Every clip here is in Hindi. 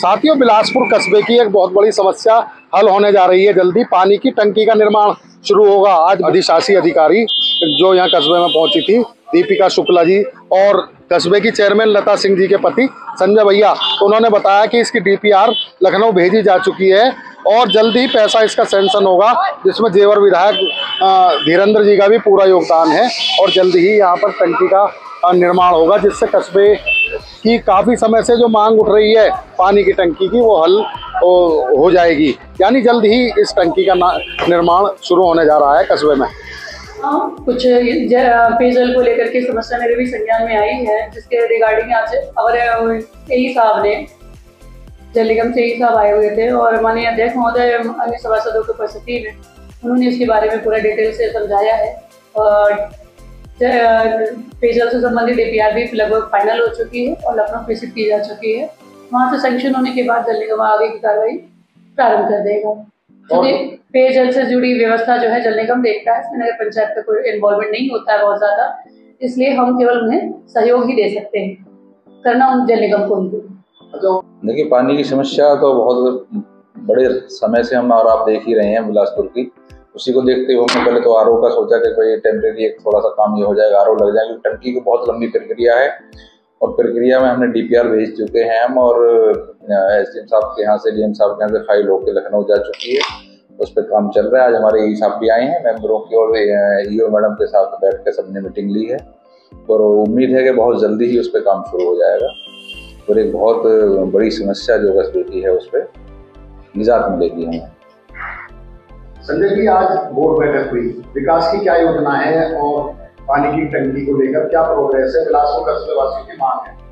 साथियों, बिलासपुर कस्बे की एक बहुत बड़ी समस्या हल होने जा रही है। जल्दी पानी की टंकी का निर्माण शुरू होगा। आज अधिशासी अधिकारी जो यहाँ कस्बे में पहुंची थी, दीपिका शुक्ला जी और कस्बे की चेयरमैन लता सिंह जी के पति संजय भैया, तो उन्होंने बताया कि इसकी डीपीआर लखनऊ भेजी जा चुकी है और जल्द ही पैसा इसका सैंक्शन होगा, जिसमें जेवर विधायक धीरेन्द्र जी का भी पूरा योगदान है और जल्द ही यहाँ पर टंकी का निर्माण होगा, जिससे कस्बे की काफ़ी समय से जो मांग उठ रही है पानी की टंकी की, वो हल हो जाएगी। यानी जल्द ही इस टंकी का निर्माण शुरू होने जा रहा है कस्बे में। कुछ पेयजल को लेकर के समस्या मेरे भी संज्ञान में आई है, जिसके रिगार्डिंग आज हमारे एई साहब ने, जल निगम से एई साहब आए हुए थे और माननीय अध्यक्ष महोदय अन्य सभासदों की उपस्थिति में उन्होंने इसके बारे में पूरा डिटेल से समझाया है और पेयजल से संबंधित डीपीआर भी लगभग फाइनल हो चुकी है और लखनऊ प्रेषित की जा चुकी है। वहाँ से सैंक्शन होने के बाद जल निगम आगे की कार्रवाई प्रारंभ कर देगा। क्योंकि पेयजल से जुड़ी व्यवस्था जो है जल निगम देखता है, इसमें नगर पंचायत का कोई इन्वॉल्वमेंट नहीं होता है बहुत ज़्यादा, इसलिए हम केवल उन्हें सहयोग ही दे सकते हैं, करना उन जल निगम को ही। देखिए, पानी की समस्या तो बहुत बड़े समय से हम और आप देख ही रहे हैं बिलासपुर की। उसी को देखते हुए हमने पहले तो आरओ का सोचा कि भाई टेम्परेरी एक थोड़ा सा काम ये हो जाएगा, आरओ लग जाएगा। टंकी की बहुत लंबी प्रक्रिया है और प्रक्रिया में हमने डीपीआर भेज चुके हैं हम, और एसडीएम साहब के यहाँ से, डीएम साहब के यहाँ से फाइल होकर लखनऊ जा चुकी है। उस पर काम चल रहा है। आज हमारे ई साहब भी आए हैं मेंबरों की, और ईओ मैडम के साथ बैठ कर सबने मीटिंग ली है और उम्मीद है कि बहुत जल्दी ही उस पर काम शुरू हो जाएगा और एक बहुत बड़ी समस्या जो कस्बे की है उस पर निजात मिलेगी हमें। संजय जी, आज बोर्ड बैठक हुई, विकास की क्या योजना है और पानी की टंकी को लेकर क्या प्रोग्रेस है? बिलासपुर कस्बे वासियों की मांग है।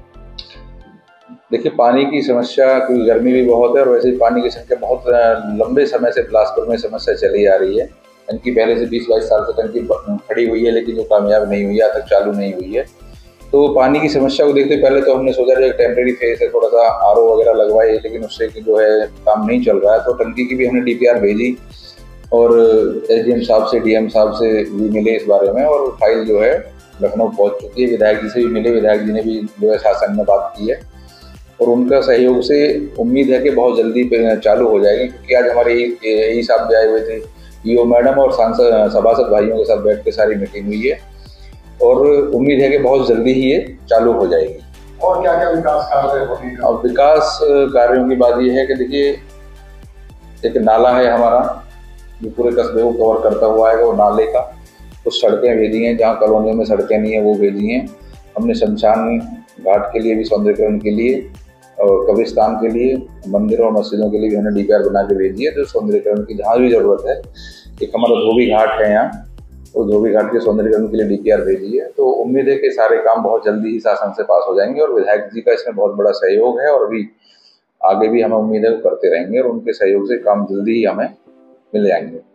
देखिए, पानी की समस्या, क्योंकि गर्मी भी बहुत है और वैसे ही पानी की संख्या बहुत लंबे समय से बिलासपुर में समस्या चली आ रही है। टंकी पहले से 20-22 साल से टंकी खड़ी हुई है, लेकिन जो कामयाब नहीं हुई है, आज तक चालू नहीं हुई है। तो पानी की समस्या को देखते पहले तो हमने सोचा जो टेम्परेरी फेस है, थोड़ा सा आरओ वगैरह लगवाए, लेकिन उससे जो है काम नहीं चल रहा है। तो टंकी की भी हमने डीपीआर भेजी और एसडीएम साहब से, डीएम साहब से भी मिले इस बारे में, और फाइल जो है लखनऊ पहुंच चुकी है। विधायक जी से भी मिले, विधायक जी ने भी जो है शासन में बात की है और उनका सहयोग से उम्मीद है कि बहुत जल्दी चालू हो जाएगी। क्योंकि आज हमारे ई साहब भी आए हुए थे, ईओ मैडम और सांसद सभासद भाइयों के साथ बैठ के सारी मीटिंग हुई है और उम्मीद है कि बहुत जल्दी ही ये चालू हो जाएगी। और क्या क्या विकास कार्य होंगे? और विकास कार्यों की बात ये है कि देखिए, एक नाला है हमारा जो पूरे कस्बे को कवर करता हुआ है, वो नाले का कुछ सड़कें भेजी हैं, जहाँ कॉलोनियों में सड़कें नहीं है वो भेजी हैं। हमने शमशान घाट के लिए भी सौंदर्यकरण के लिए और कब्रिस्तान के लिए, मंदिरों और मस्जिदों के लिए भी हमने डीपीआर बना के भेजी है, जो सौंदर्यकरण की जहाँ भी जरूरत है। एक हमारा धोबी घाट है यहाँ, तो धोबी घाट के सौंदर्यकरण के लिए डीपीआर भेजी है। तो उम्मीद है कि सारे काम बहुत जल्दी ही शासन से पास हो जाएंगे और विधायक जी का इसमें बहुत बड़ा सहयोग है और अभी आगे भी हमें उम्मीद है करते रहेंगे और उनके सहयोग से काम जल्दी ही हमें मिल जाएंगे।